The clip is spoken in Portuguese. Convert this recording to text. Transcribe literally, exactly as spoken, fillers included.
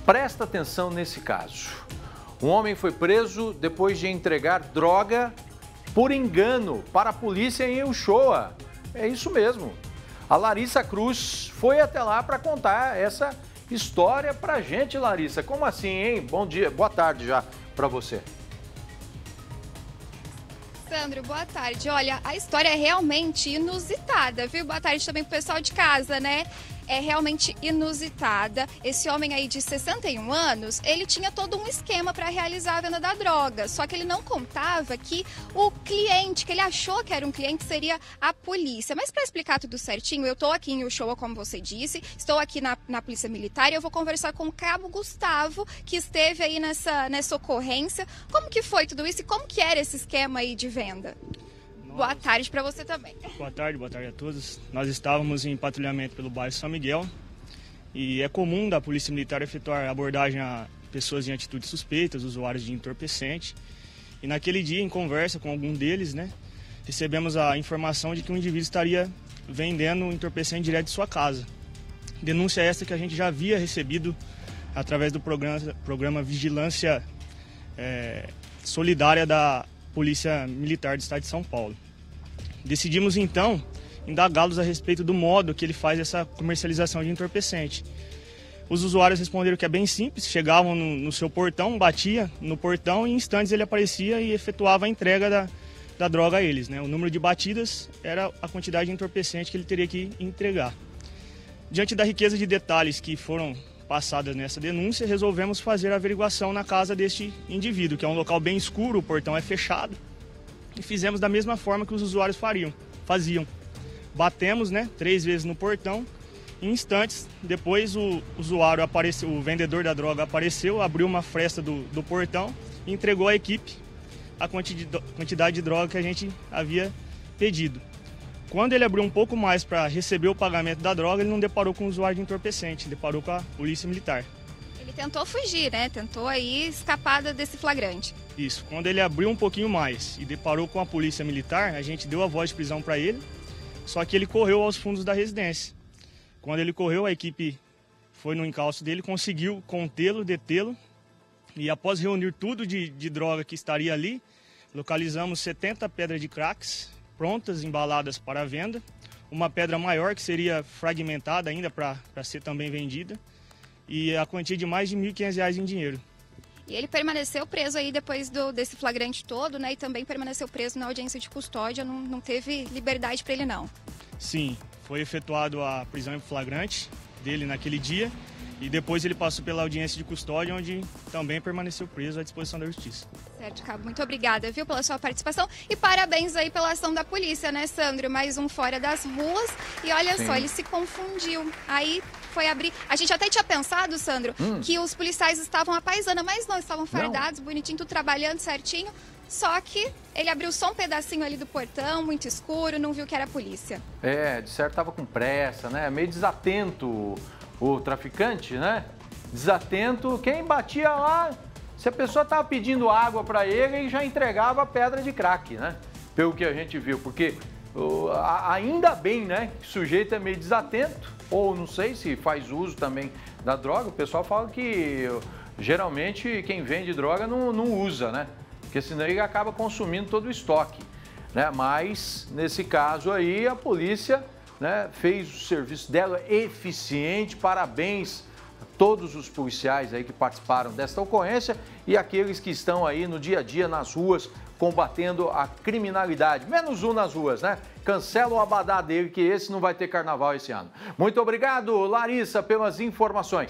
Presta atenção nesse caso. Um homem foi preso depois de entregar droga por engano para a polícia em Uchoa. É isso mesmo. A Larissa Cruz foi até lá para contar essa história pra gente, Larissa. Como assim, hein? Bom dia, boa tarde já para você. Sandro, boa tarde. Olha, a história é realmente inusitada, viu? Boa tarde também pro pessoal de casa, né? É realmente inusitada. Esse homem aí de sessenta e um anos, ele tinha todo um esquema para realizar a venda da droga. Só que ele não contava que o cliente, que ele achou que era um cliente, seria a polícia. Mas para explicar tudo certinho, eu estou aqui em Uchoa, como você disse, estou aqui na, na Polícia Militar e eu vou conversar com o Cabo Gustavo, que esteve aí nessa, nessa ocorrência. Como que foi tudo isso e como que era esse esquema aí de venda? Boa tarde para você também. Boa tarde, boa tarde a todos. Nós estávamos em patrulhamento pelo bairro São Miguel e é comum da Polícia Militar efetuar abordagem a pessoas em atitudes suspeitas, usuários de entorpecente. E naquele dia, em conversa com algum deles, né, recebemos a informação de que um indivíduo estaria vendendo entorpecente direto de sua casa. Denúncia essa que a gente já havia recebido através do programa, programa Vigilância é, Solidária da Polícia Militar do Estado de São Paulo. Decidimos então indagá-los a respeito do modo que ele faz essa comercialização de entorpecente. Os usuários responderam que é bem simples, chegavam no, no seu portão, batia no portão e em instantes ele aparecia e efetuava a entrega da, da droga a eles, né? O número de batidas era a quantidade de entorpecente que ele teria que entregar. Diante da riqueza de detalhes que foram passadas nessa denúncia, resolvemos fazer a averiguação na casa deste indivíduo, que é um local bem escuro, o portão é fechado, e fizemos da mesma forma que os usuários fariam, faziam. Batemos, né, três vezes no portão, em instantes, depois o usuário apareceu, o vendedor da droga apareceu, abriu uma fresta do, do portão e entregou à equipe a quantidade de droga que a gente havia pedido. Quando ele abriu um pouco mais para receber o pagamento da droga, ele não deparou com o usuário de entorpecente, deparou com a Polícia Militar. Ele tentou fugir, né? Tentou aí escapar desse flagrante. Isso. Quando ele abriu um pouquinho mais e deparou com a Polícia Militar, a gente deu a voz de prisão para ele, só que ele correu aos fundos da residência. Quando ele correu, a equipe foi no encalço dele, conseguiu contê-lo, detê-lo, e após reunir tudo de, de droga que estaria ali, localizamos setenta pedras de cracks, prontas, embaladas para a venda, uma pedra maior que seria fragmentada ainda para ser também vendida e a quantia de mais de mil e quinhentos reais em dinheiro. E ele permaneceu preso aí depois do, desse flagrante todo, né? E também permaneceu preso na audiência de custódia, não, não teve liberdade para ele não. Sim, foi efetuado a prisão em flagrante dele naquele dia e depois ele passou pela audiência de custódia, onde também permaneceu preso à disposição da Justiça. Certo, Cabo. Muito obrigada, viu, pela sua participação. E parabéns aí pela ação da polícia, né, Sandro? Mais um fora das ruas. E olha Sim. só, ele se confundiu. Aí foi abrir... A gente até tinha pensado, Sandro, hum. que os policiais estavam à paisana, mas não, estavam fardados, não. bonitinho, tudo trabalhando certinho. Só que ele abriu só um pedacinho ali do portão, muito escuro, não viu que era a polícia. É, de certo estava com pressa, né? Meio desatento o traficante, né? Desatento. Quem batia lá, se a pessoa estava pedindo água para ele, ele já entregava a pedra de crack, né? Pelo que a gente viu, porque uh, ainda bem, né? Que o sujeito é meio desatento, ou não sei se faz uso também da droga. O pessoal fala que uh, geralmente quem vende droga não, não usa, né? Porque senão ele acaba consumindo todo o estoque, né? Mas nesse caso aí a polícia, né, fez o serviço dela eficiente. Parabéns a todos os policiais aí que participaram desta ocorrência e aqueles que estão aí no dia a dia nas ruas combatendo a criminalidade. Menos um nas ruas, né? Cancela o abadá dele, que esse não vai ter carnaval esse ano. Muito obrigado, Larissa, pelas informações.